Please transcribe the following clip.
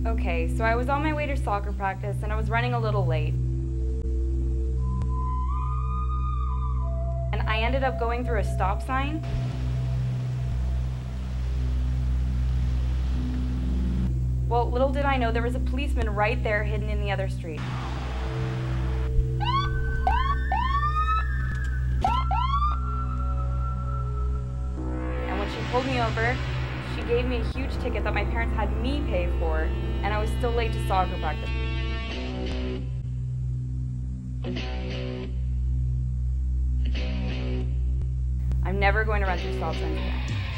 Okay, so I was on my way to soccer practice and I was running a little late. And I ended up going through a stop sign. Well, little did I know there was a policeman right there hidden in the other street. And when she pulled me over, she gave me a huge ticket that my parents had me pay for, and I was still late to soccer practice. I'm never going to run through stop signs again.